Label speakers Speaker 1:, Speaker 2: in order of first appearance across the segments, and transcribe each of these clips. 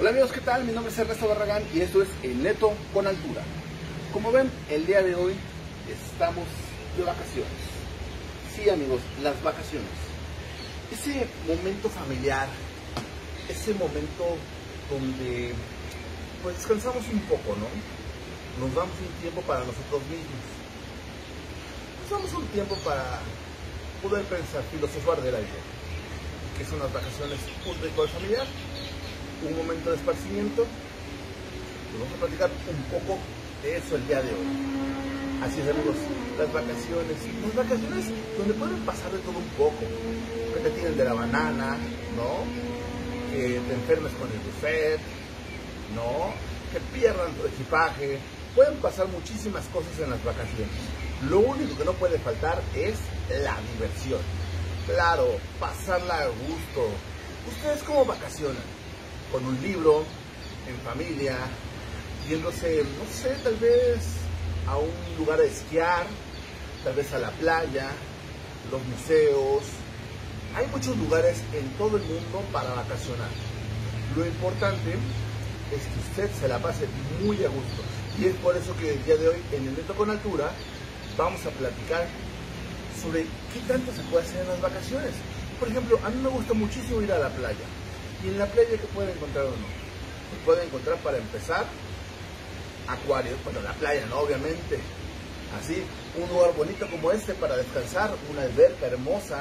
Speaker 1: Hola amigos, ¿qué tal? Mi nombre es Ernesto Barragán y esto es El Neto con Altura. Como ven, el día de hoy estamos de vacaciones. Sí amigos, las vacaciones. Ese momento familiar, ese momento donde pues descansamos un poco, ¿no? Nos damos un tiempo para nosotros mismos. Nos damos un tiempo para poder pensar, filosofar de la vida. ¿Qué son las vacaciones? Un ritual familiar, un momento de esparcimiento. Pues vamos a platicar un poco de eso el día de hoy. Así es amigos, las vacaciones donde pueden pasar de todo un poco, que te tiren de la banana, ¿no? Que te enfermes con el buffet, ¿no? Que pierdan tu equipaje. Pueden pasar muchísimas cosas en las vacaciones. Lo único que no puede faltar es la diversión. Claro, pasarla a gusto. ¿Ustedes cómo vacacionan? Con un libro, en familia, yéndose, no sé, tal vez a un lugar a esquiar, tal vez a la playa, los museos. Hay muchos lugares en todo el mundo para vacacionar. Lo importante es que usted se la pase muy a gusto. Y es por eso que el día de hoy, en El Neto con Altura, vamos a platicar sobre qué tanto se puede hacer en las vacaciones. Por ejemplo, a mí me gusta muchísimo ir a la playa. ¿Y en la playa qué puede encontrar uno? Pues puede encontrar, para empezar, acuarios. Bueno, la playa, ¿no? Obviamente. Así, un lugar bonito como este para descansar, una alberca hermosa,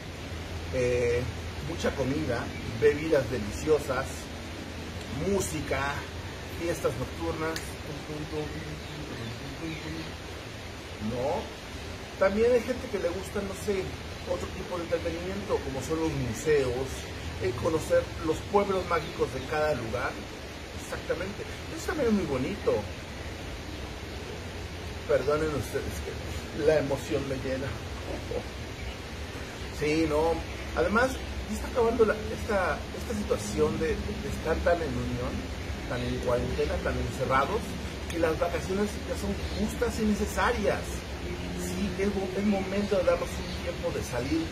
Speaker 1: mucha comida, bebidas deliciosas, música, fiestas nocturnas, ¿no? También hay gente que le gusta, no sé, otro tipo de entretenimiento, como son los museos, conocer los pueblos mágicos de cada lugar. Exactamente, eso también es muy bonito. Perdonen ustedes que la emoción me llena. Sí, no. Además, ya está acabando esta situación de estar tan en unión, tan en cuarentena, tan encerrados, que las vacaciones ya son justas y necesarias. Sí, es momento de darnos un tiempo de salir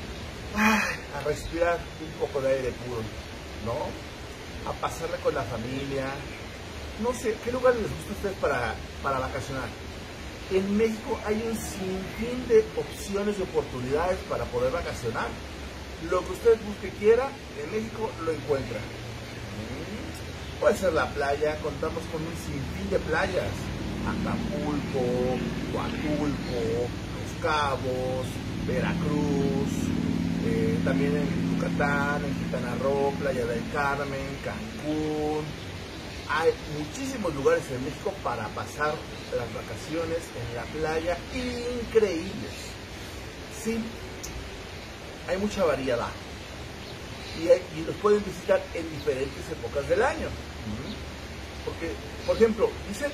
Speaker 1: a respirar un poco de aire puro, ¿no? A pasarla con la familia. No sé, ¿qué lugar les gusta a ustedes para vacacionar? En México hay un sinfín de opciones y oportunidades para poder vacacionar. Lo que usted busque y quiera, en México lo encuentra. Puede ser la playa, contamos con un sinfín de playas. Acapulco, Huatulco, Los Cabos, Veracruz, también en Yucatán, en Quintana Roo, Playa del Carmen, Cancún. Hay muchísimos lugares en México para pasar las vacaciones en la playa increíbles. Sí, hay mucha variedad y los pueden visitar en diferentes épocas del año. Porque, por ejemplo, dicen,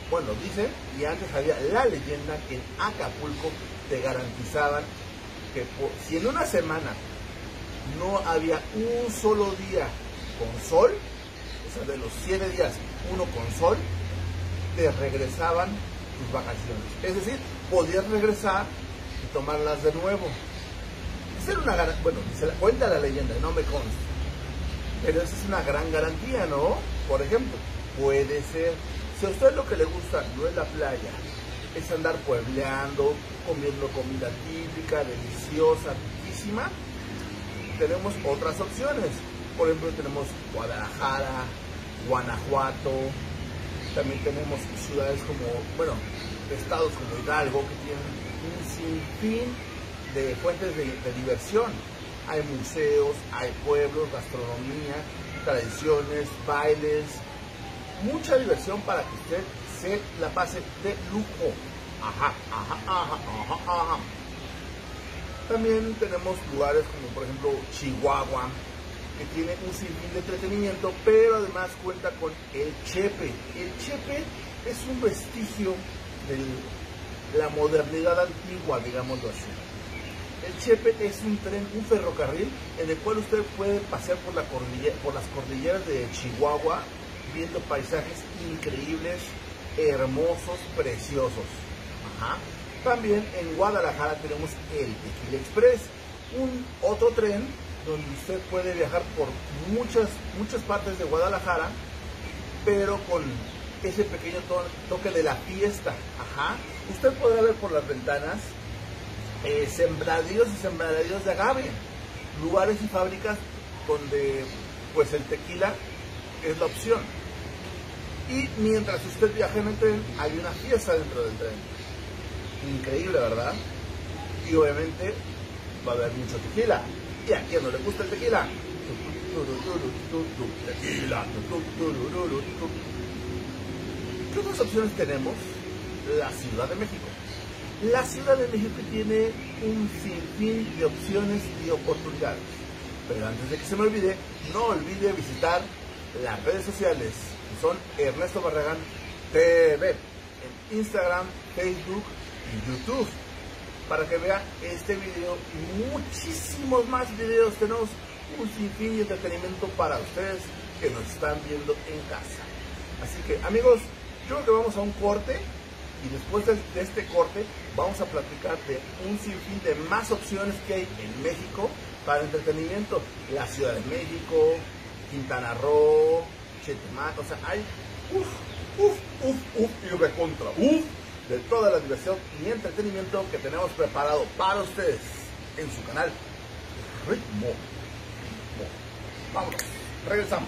Speaker 1: y antes había la leyenda que en Acapulco te garantizaban que si en una semana no había un solo día con sol, o sea, de los 7 días, uno con sol, te regresaban tus vacaciones. Es decir, podías regresar y tomarlas de nuevo. Esa era una se la cuenta la leyenda, no me consta. Pero esa es una gran garantía, ¿no? Por ejemplo, puede ser, si a usted lo que le gusta no es la playa, es andar puebleando, comiendo comida típica, deliciosa, riquísima, tenemos otras opciones. Por ejemplo, tenemos Guadalajara, Guanajuato, también tenemos ciudades estados como Hidalgo, que tienen un sinfín de fuentes de diversión. Hay museos, hay pueblos, gastronomía, tradiciones, bailes, mucha diversión para que usted se la pase de lujo. También tenemos lugares como por ejemplo Chihuahua, que tiene un sinfín de entretenimiento, pero además cuenta con el Chepe. El Chepe es un vestigio de la modernidad antigua, digámoslo así. El Chepe es un tren, un ferrocarril en el cual usted puede pasear por las cordilleras de Chihuahua, viendo paisajes increíbles, hermosos, preciosos. También en Guadalajara tenemos el Tequila Express, otro tren donde usted puede viajar por muchas partes de Guadalajara, pero con ese pequeño toque de la fiesta. Ajá. Usted podrá ver por las ventanas sembradíos y sembradíos de agave, lugares y fábricas donde pues el tequila es la opción. Y mientras usted viaja en el tren, hay una fiesta dentro del tren. Increíble, ¿verdad? Y obviamente va a haber mucho tequila. ¿Y a quién no le gusta el tequila? Tequila. ¿Qué otras opciones tenemos? La Ciudad de México. La Ciudad de México tiene un sinfín de opciones y oportunidades. Pero antes de que se me olvide, no olvide visitar las redes sociales, que son Ernesto Barragán TV, en Instagram, Facebook y YouTube, para que vean este video y muchísimos más videos. Tenemos un sinfín de entretenimiento para ustedes que nos están viendo en casa. Así que, amigos, yo creo que vamos a un corte y después de este corte vamos a platicar de un sinfín de más opciones que hay en México para entretenimiento. La Ciudad de México, Quintana Roo, Chetumal, o sea, hay y recontra de toda la diversión y entretenimiento que tenemos preparado para ustedes en su canal Ritmo. Vámonos, regresamos.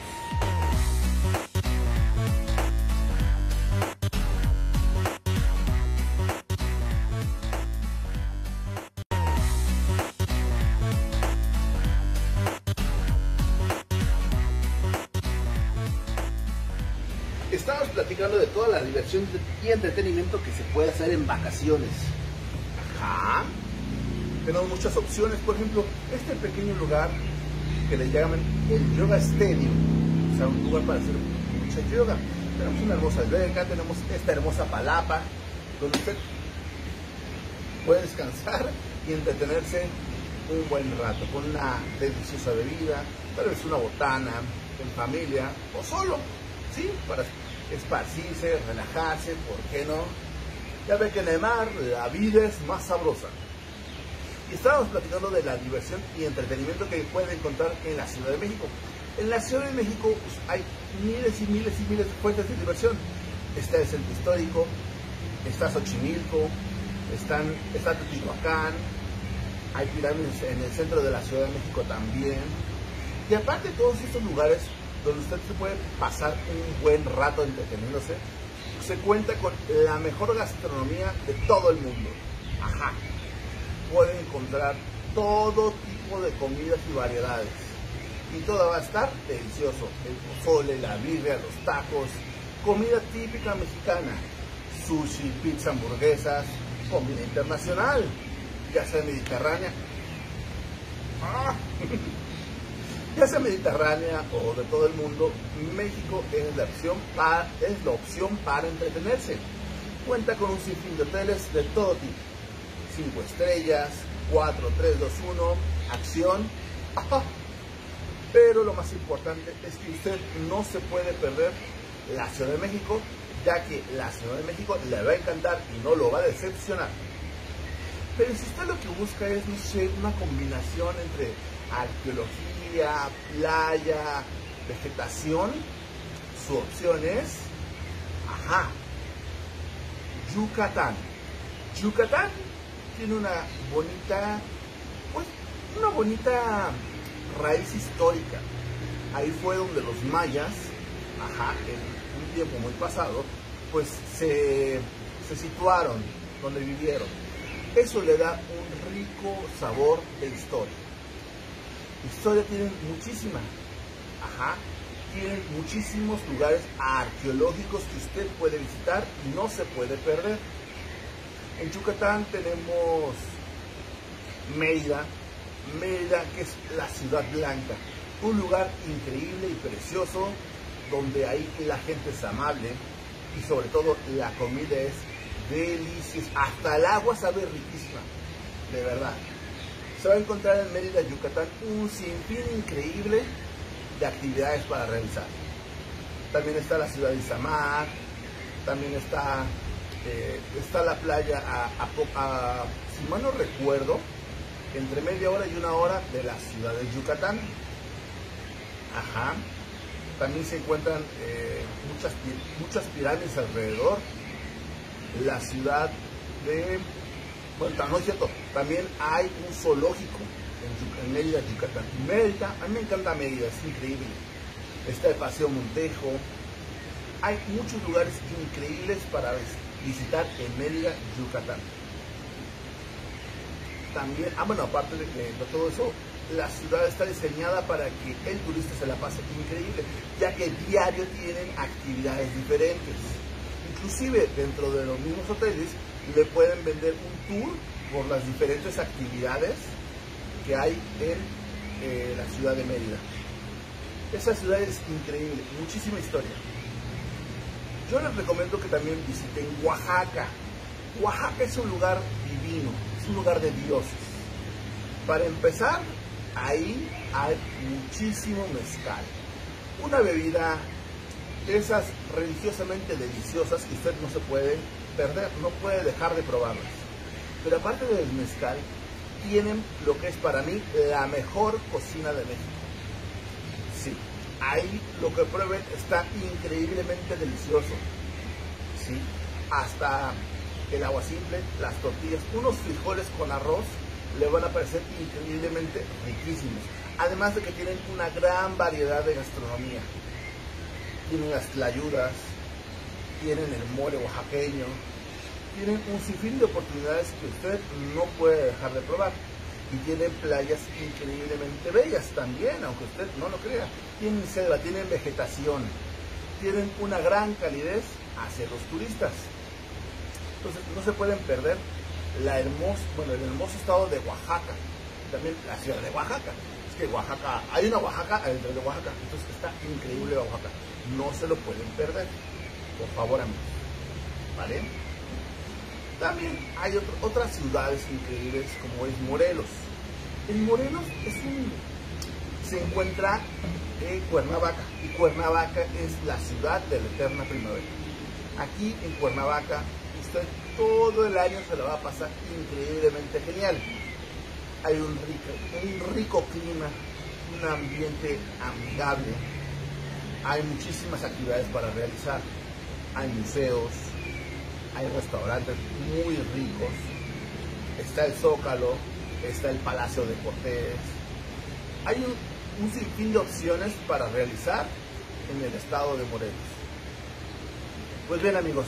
Speaker 1: Estamos platicando de toda la diversión y entretenimiento que se puede hacer en vacaciones. Ajá. Tenemos muchas opciones. Por ejemplo, este pequeño lugar que le llaman el Yoga Stadium. O sea, un lugar para hacer mucha yoga. Tenemos una hermosa alberca, tenemos esta hermosa palapa, donde usted puede descansar y entretenerse un buen rato con una deliciosa bebida, tal vez una botana, en familia o solo, ¿sí? Para esparcirse, relajarse, ¿por qué no? Ya ve que en el mar la vida es más sabrosa. Y estábamos platicando de la diversión y entretenimiento que puede encontrar en la Ciudad de México. En la Ciudad de México pues, hay miles y miles y miles de fuentes de diversión. Está el Centro Histórico, está Xochimilco, está Teotihuacán, hay pirámides en el centro de la Ciudad de México también. Y aparte de todos estos lugares donde usted se puede pasar un buen rato entreteniéndose, se cuenta con la mejor gastronomía de todo el mundo. Ajá. Pueden encontrar todo tipo de comidas y variedades. Y todo va a estar delicioso. El pozole, la birria, los tacos, comida típica mexicana, sushi, pizza, hamburguesas, comida internacional, ya sea mediterránea. Ya sea mediterránea o de todo el mundo, México es la opción para entretenerse. Cuenta con un sinfín de hoteles de todo tipo. 5 estrellas, 4, 3, 2, 1, acción. Ajá. Pero lo más importante es que usted no se puede perder la Ciudad de México, ya que la Ciudad de México le va a encantar y no lo va a decepcionar. Pero si usted lo que busca es, no sé, una combinación entre arqueología, playa, vegetación, su opción es, ajá, Yucatán. Yucatán tiene una bonita raíz histórica. Ahí fue donde los mayas, ajá, en un tiempo muy pasado, pues se situaron, donde vivieron. Eso le da un rico sabor de historia. Historia tienen muchísima, ajá, tienen muchísimos lugares arqueológicos que usted puede visitar y no se puede perder. En Yucatán tenemos Mérida, que es la Ciudad Blanca, un lugar increíble y precioso donde ahí la gente es amable y sobre todo la comida es deliciosa, hasta el agua sabe riquísima, de verdad. Se va a encontrar en Mérida, Yucatán, un sinfín increíble de actividades para realizar. También está la ciudad de Izamal, también está la playa, si mal no recuerdo, entre media hora y una hora de la ciudad de Yucatán. Ajá. También se encuentran muchas pirámides alrededor. La ciudad de... Bueno, no es cierto, también hay un zoológico en Mérida, Yucatán. Mérida, a mí me encanta Mérida, es increíble. Está el Paseo Montejo. Hay muchos lugares increíbles para visitar en Mérida, Yucatán. También, bueno, aparte de todo eso, la ciudad está diseñada para que el turista se la pase increíble, ya que diario tienen actividades diferentes. Inclusive dentro de los mismos hoteles le pueden vender un tour por las diferentes actividades que hay en la ciudad de Mérida. Esa ciudad es increíble, muchísima historia. Yo les recomiendo que también visiten Oaxaca. Oaxaca es un lugar divino, es un lugar de dioses. Para empezar, ahí hay muchísimo mezcal, una bebida de esas religiosamente deliciosas que usted no se puede perder, no puede dejar de probarlas. Pero aparte del mezcal, tienen lo que es para mí la mejor cocina de México. Sí, ahí lo que prueben está increíblemente delicioso. Sí, hasta el agua simple, las tortillas, unos frijoles con arroz le van a parecer increíblemente riquísimos. Además de que tienen una gran variedad de gastronomía. Tienen las tlayudas, tienen el mole oaxaqueño, tienen un sinfín de oportunidades que usted no puede dejar de probar. Y tienen playas increíblemente bellas también, aunque usted no lo crea. Tienen selva, tienen vegetación, tienen una gran calidez hacia los turistas. Entonces no se pueden perder el hermoso estado de Oaxaca, también la ciudad de Oaxaca. Es que Oaxaca, hay una Oaxaca dentro de Oaxaca, entonces está increíble Oaxaca. No se lo pueden perder, por favor, amigos. ¿Vale? También hay otras ciudades increíbles como es Morelos. En Morelos se encuentra Cuernavaca, y Cuernavaca es la ciudad de la eterna primavera. Aquí en Cuernavaca usted todo el año se la va a pasar increíblemente genial. Hay un rico clima, un ambiente amigable, hay muchísimas actividades para realizar, hay museos, hay restaurantes muy ricos, está el Zócalo, está el Palacio de Cortés, hay un sinfín de opciones para realizar en el estado de Morelos. Pues bien, amigos,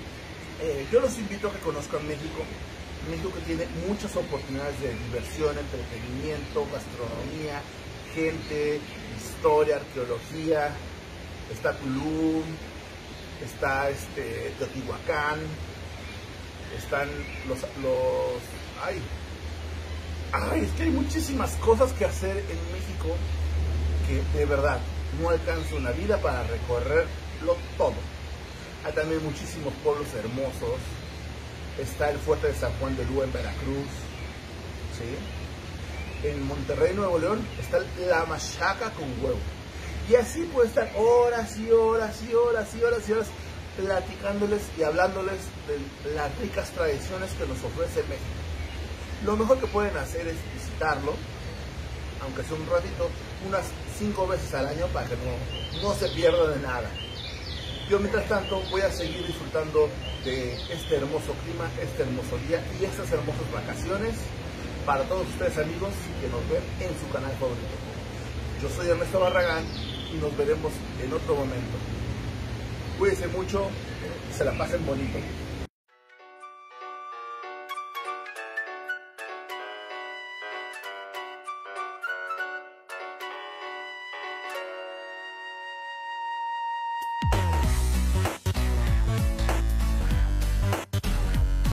Speaker 1: yo los invito a que conozcan México. México que tiene muchas oportunidades de diversión, entretenimiento, gastronomía, gente, historia, arqueología. Está Tulum, está Teotihuacán, están es que hay muchísimas cosas que hacer en México que de verdad no alcanza una vida para recorrerlo todo. Hay también muchísimos pueblos hermosos. Está el fuerte de San Juan de Lua en Veracruz, ¿sí? En Monterrey, Nuevo León, está la machaca con huevo. Y así puede estar horas y horas y horas y horas y horas platicándoles y hablándoles de las ricas tradiciones que nos ofrece México. Lo mejor que pueden hacer es visitarlo, aunque sea un ratito, unas 5 veces al año para que no se pierda de nada. Yo mientras tanto voy a seguir disfrutando de este hermoso clima, este hermoso día y estas hermosas vacaciones para todos ustedes, amigos que nos ven en su canal favorito. Yo soy Ernesto Barragán y nos veremos en otro momento. Cuídense mucho, se la pasen bonito.